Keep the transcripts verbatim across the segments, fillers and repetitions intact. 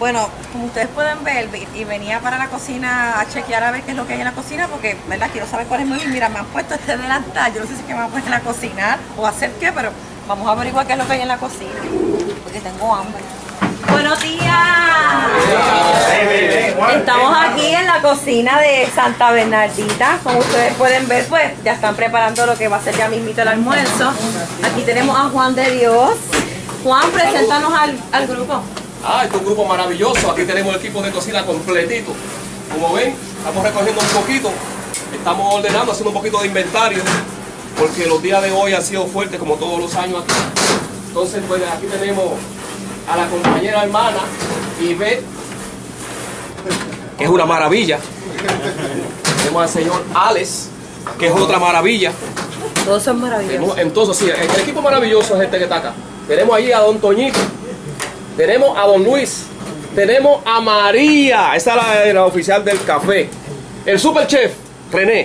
Bueno, como ustedes pueden ver, y venía para la cocina a chequear a ver qué es lo que hay en la cocina, porque, ¿verdad? Quiero saber cuál es mi... Mira, me han puesto este delantal, yo no sé si es que me van a poner a cocinar o a hacer qué, pero vamos a averiguar qué es lo que hay en la cocina, porque tengo hambre. ¡Buenos días! Estamos aquí en la cocina de Santa Bernardita. Como ustedes pueden ver, pues ya están preparando lo que va a ser ya mismito el almuerzo. Aquí tenemos a Juan de Dios. Juan, preséntanos al, al grupo. Ah, este es un grupo maravilloso. Aquí tenemos el equipo de cocina completito. Como ven, estamos recogiendo un poquito. Estamos ordenando, haciendo un poquito de inventario. Porque los días de hoy han sido fuertes como todos los años aquí. Entonces, pues aquí tenemos a la compañera hermana Ivette, que es una maravilla. Tenemos al señor Alex, que es otra maravilla. Todos son maravillosos. Entonces, sí, el equipo maravilloso es este que está acá. Tenemos ahí a don Toñito. Tenemos a don Luis, tenemos a María, esa es la, la oficial del café, el super chef René,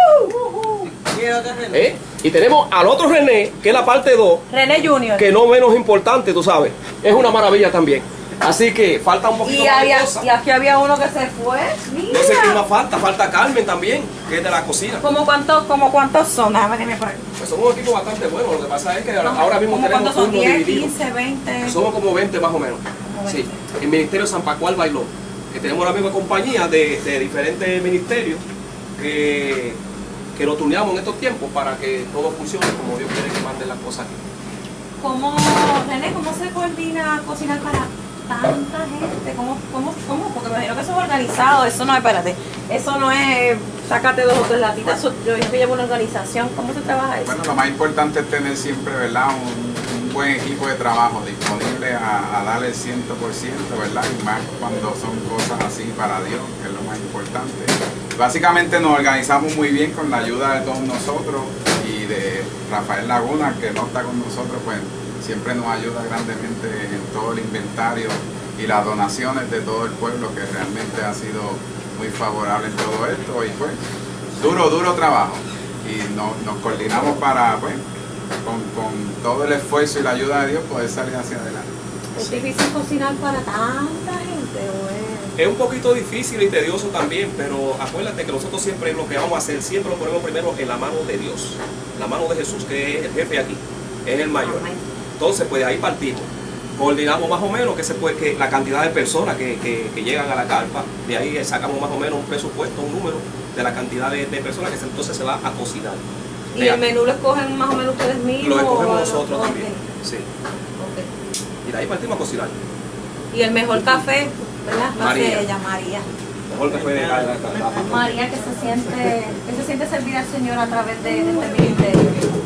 ¿Eh? y tenemos al otro René, que es la parte dos, René Junior, que no menos importante, tú sabes, es una maravilla también. Así que falta un poquito y, más había, de cosa. Y aquí había uno que se fue. Mira. No sé quién más falta, falta Carmen también, que es de la cocina. ¿Cómo cuántos, como cuántos son? Déjame que me por ahí. Pues somos un equipo bastante bueno, lo que pasa es que ahora, ahora mismo tenemos son turnos diez, divididos. quince, veinte. Somos como veinte más o menos. Sí, el Ministerio San Pascual Bailó, que tenemos la misma compañía de, de diferentes ministerios que, que lo turneamos en estos tiempos para que todo funcione como Dios quiere que manden las cosas aquí. ¿Cómo, René, cómo se coordina cocinar para tanta gente? ¿Cómo, cómo, cómo? Porque me imagino que eso es organizado, eso no es, espérate, eso no es, sácate dos o tres latitas, eso, yo que llevo una organización, ¿cómo se trabaja eso? Bueno, lo más importante es tener siempre, ¿verdad?, un, un buen equipo de trabajo disponible a, a darle el cien por ciento, ¿verdad?, y más cuando son cosas así para Dios, que es lo más importante. Básicamente nos organizamos muy bien con la ayuda de todos nosotros y de Rafael Laguna, que no está con nosotros, pues siempre nos ayuda grandemente en todo el inventario y las donaciones de todo el pueblo, que realmente ha sido muy favorable en todo esto. Y pues, duro, duro trabajo. Y nos, nos coordinamos para, pues, con, con todo el esfuerzo y la ayuda de Dios, poder salir hacia adelante. ¿Es difícil cocinar para tanta gente o es...? Es un poquito difícil y tedioso también, pero acuérdate que nosotros siempre lo que vamos a hacer, siempre lo ponemos primero en la mano de Dios, la mano de Jesús, que es el jefe aquí, es el mayor. Entonces, pues de ahí partimos. Coordinamos más o menos que se puede, que la cantidad de personas que, que, que llegan a la carpa, de ahí sacamos más o menos un presupuesto, un número de la cantidad de, de personas que se, entonces se va a cocinar. ¿Y de el menú lo escogen más o menos ustedes mismos? Lo escogemos nosotros okay. también, sí. Okay. Y de ahí partimos a cocinar. ¿Y el mejor café, verdad? María. Ella, María. Mejor café de la, la, la, la, María, que se siente, que se siente servir al Señor a través de, de este ministerio.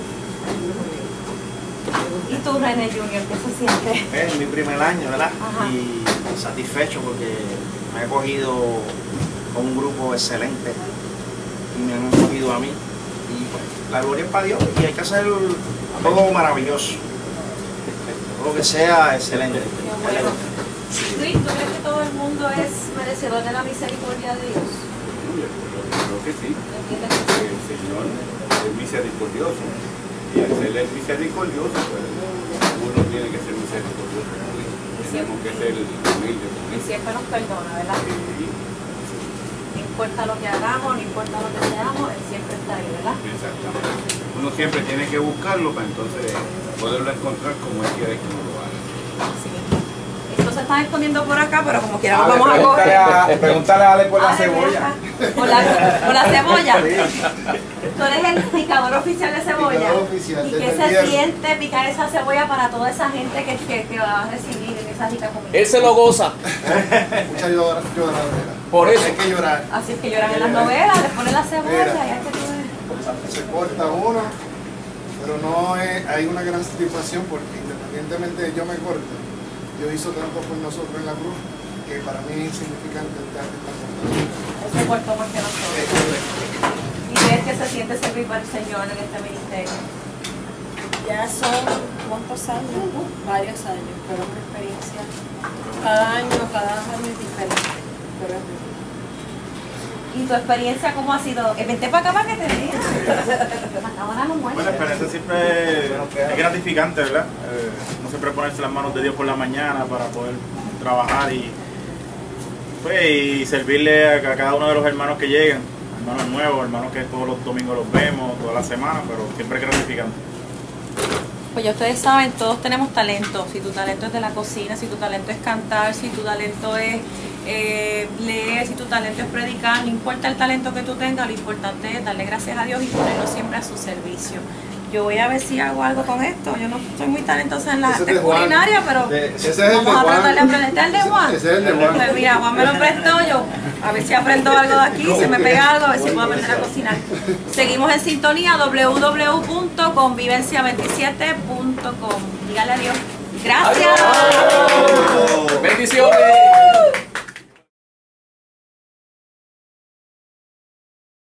¿Y tú, René Junior, qué se siente? Es mi primer año, ¿verdad? Ajá. Y satisfecho porque me he cogido con un grupo excelente y me han cogido a mí. Y pues, la gloria es para Dios y hay que hacer todo maravilloso. Todo lo que sea excelente. Bueno. Luis, ¿tú crees que todo el mundo es merecedor de la misericordia de Dios? Yo creo que sí. El Señor es misericordioso. Y al ser el misericordioso, pues uno tiene que ser misericordioso. Tenemos que ser humildes. Y siempre nos perdona, ¿verdad? Sí. No importa lo que hagamos, no importa lo que seamos, Él siempre está ahí, ¿verdad? Exactamente. Uno siempre tiene que buscarlo para entonces poderlo encontrar como Él quiere que uno lo haga. Sí. Esto se está escondiendo por acá, pero como quiera lo Ale, vamos a pregúntale coger. a- Pregúntale a Ale por la Ale, cebolla. Por la, por la cebolla. Tú eres el picador oficial de cebolla. Picador oficial, ¿Y desde qué el se viernes. siente picar esa cebolla para toda esa gente que, que, que va a recibir en esa rica comida? Él se lo goza, Mucha llora- lloradera. por eso. Hay que llorar. Así es que lloran en las novelas, les ponen la cebolla y hay que tú Se corta uno, pero no es, hay una gran satisfacción porque independientemente de yo me corte, Dios hizo tanto por nosotros en la cruz que para mí es insignificante estar cortando. ese cuerpo más que nosotros. ¿Y ves que se siente servir para el Señor en este ministerio? Ya son cuántos años, varios años, pero una experiencia. Cada año, cada año es diferente. Pero es rico. ¿Y tu experiencia cómo ha sido? Eh, Vente para acá para que te diga. Ahora no muere. Bueno, la experiencia siempre es gratificante, ¿verdad? Eh, no siempre ponerse las manos de Dios por la mañana para poder trabajar y, Pues, y servirle a, a cada uno de los hermanos que llegan, hermanos nuevos, hermanos que todos los domingos los vemos, toda la semana, pero siempre gratificante. Pues ya ustedes saben, todos tenemos talento. Si tu talento es de la cocina, si tu talento es cantar, si tu talento es eh, leer, si tu talento es predicar, no importa el talento que tú tengas, lo importante es darle gracias a Dios y ponerlo siempre a su servicio. Yo voy a ver si hago algo con esto. Yo no soy muy talentosa en la Ese es arte de Juan. culinaria, pero De- ese es el vamos de a Juan. tratar de aprender. ¿Este es el de Juan? Ese es el de Juan. Pues mira, Juan me lo prestó yo. A ver si aprendo algo de aquí, se me pega algo, a ver si puedo aprender a cocinar. Seguimos en sintonía, doble u doble u doble u punto convivencia veintisiete punto com. Dígale adiós. Gracias. Bendiciones.